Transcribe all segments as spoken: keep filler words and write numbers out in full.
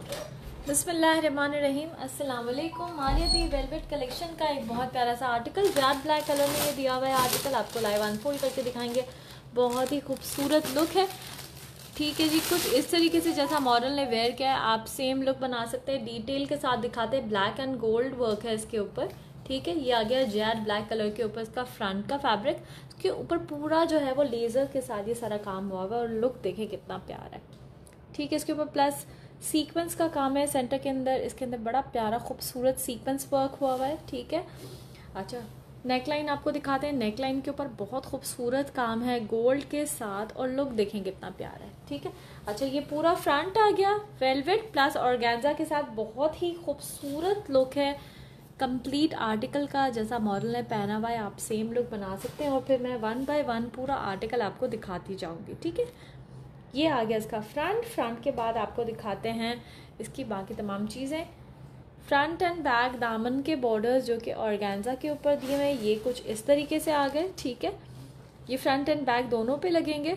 बिस्मिल्लाहिर्रहमानिर्रहीम। अस्सलाम वालेकुम। मारिया दी वेलवेट कलेक्शन का एक बहुत प्यारा सा आर्टिकल जेड ब्लैक कलर में ये दिया हुआ है। आर्टिकल आपको लाइव अनफोल्ड करके दिखाएंगे। बहुत ही खूबसूरत लुक है। ठीक है जी, कुछ इस तरीके से जैसा मॉडल ने वेयर किया है आप सेम लुक बना सकते हैं। डिटेल के साथ दिखाते हैं। ब्लैक एंड गोल्ड वर्क है इसके ऊपर। ठीक है, ये आ गया जेड ब्लैक कलर के ऊपर इसका फ्रंट का फैब्रिक। इसके ऊपर पूरा जो है वो लेजर के साथ ये सारा काम हुआ हुआ है और लुक देखें कितना प्यारा है। ठीक है, इसके ऊपर प्लस सीक्वेंस का काम है सेंटर के अंदर। इसके अंदर बड़ा प्यारा खूबसूरत सीक्वेंस वर्क हुआ हुआ है। ठीक है, अच्छा नेकलाइन आपको दिखाते हैं। नेकलाइन के ऊपर बहुत खूबसूरत काम है गोल्ड के साथ और लुक देखें कितना प्यारा है। ठीक है, अच्छा ये पूरा फ्रंट आ गया वेलवेट प्लस ऑर्गेन्जा के साथ। बहुत ही खूबसूरत लुक है। कंप्लीट आर्टिकल का जैसा मॉडल ने पहना हुआ है आप सेम लुक बना सकते हैं और फिर मैं वन बाय वन पूरा आर्टिकल आपको दिखाती जाऊंगी। ठीक है, ये आ गया इसका फ्रंट। फ्रंट के बाद आपको दिखाते हैं इसकी बाकी तमाम चीज़ें। फ्रंट एंड बैक दामन के बॉर्डर्स जो कि ऑर्गेन्जा के ऊपर दिए हुए हैं ये कुछ इस तरीके से आ गए। ठीक है, ये फ्रंट एंड बैक दोनों पे लगेंगे।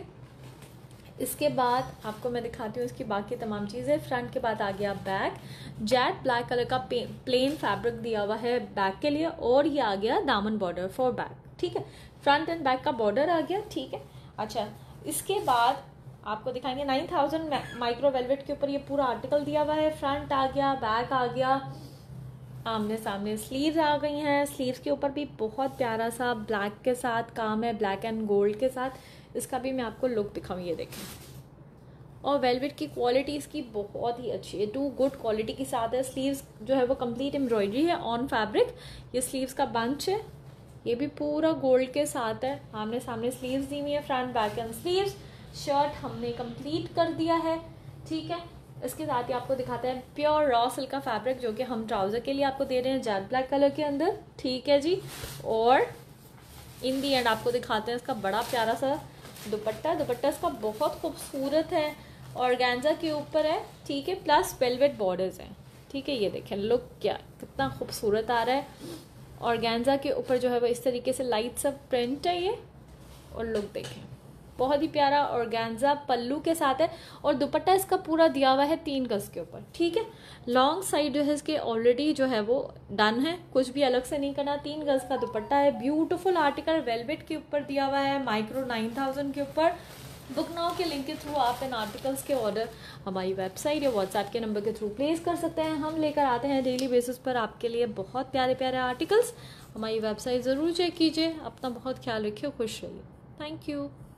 इसके बाद आपको मैं दिखाती हूँ इसकी बाकी तमाम चीज़ें। फ्रंट के बाद आ गया बैक। जेट ब्लैक कलर का प्लेन फैब्रिक दिया हुआ है बैक के लिए और ये आ गया दामन बॉर्डर फॉर बैक। ठीक है, फ्रंट एंड बैक का बॉर्डर आ गया। ठीक है, अच्छा इसके बाद आपको दिखाएंगे नाइन थाउजेंड माइक्रो वेलवेट के ऊपर ये पूरा आर्टिकल दिया हुआ है। फ्रंट आ गया, बैक आ गया, आमने सामने स्लीव्स आ गई हैं। स्लीव्स के ऊपर भी बहुत प्यारा सा ब्लैक के साथ काम है, ब्लैक एंड गोल्ड के साथ। इसका भी मैं आपको लुक दिखाऊँ, ये देखें। और वेलवेट की क्वालिटी इसकी बहुत ही अच्छी है, टू गुड क्वालिटी के साथ है। स्लीव्स जो है वो कंप्लीट एम्ब्रॉयडरी है ऑन फैब्रिक। ये स्लीव्स का बंच है, ये भी पूरा गोल्ड के साथ है। आमने सामने स्लीव्स दी हुई है, front back and sleeves. Shirt हमने कंप्लीट कर दिया है। ठीक है, इसके साथ ही आपको दिखाते हैं प्योर रॉ सिल्क का फैब्रिक जो कि हम ट्राउजर के लिए आपको दे रहे हैं जेट ब्लैक कलर के अंदर। ठीक है जी, और इन दी एंड आपको दिखाते हैं इसका बड़ा प्यारा सा दुपट्टा। दुपट्टा इसका बहुत खूबसूरत है, ऑर्गेन्जा के ऊपर है। ठीक है, प्लस वेलवेट बॉर्डर्स हैं। ठीक है, ये देखें लुक क्या कितना खूबसूरत आ रहा है। ऑर्गेन्जा के ऊपर जो है वो इस तरीके से लाइट सा प्रिंट है ये, और लुक देखें बहुत ही प्यारा। ऑर्गेन्जा पल्लू के साथ है और दुपट्टा इसका पूरा दिया हुआ है तीन गज के ऊपर। ठीक है, लॉन्ग साइड जो है इसके ऑलरेडी जो है वो डन है, कुछ भी अलग से नहीं करना। तीन गज का दुपट्टा है। ब्यूटीफुल आर्टिकल वेलवेट के ऊपर दिया हुआ है माइक्रो नाइन थाउजेंड के ऊपर। बुक नाउ के लिंक के थ्रू आप इन आर्टिकल्स के ऑर्डर हमारी वेबसाइट या व्हाट्सएप के नंबर के थ्रू प्लेस कर सकते हैं। हम लेकर आते हैं डेली बेसिस पर आपके लिए बहुत प्यारे प्यारे आर्टिकल्स। हमारी वेबसाइट ज़रूर चेक कीजिए। अपना बहुत ख्याल रखिए, खुश रहिए। Thank you.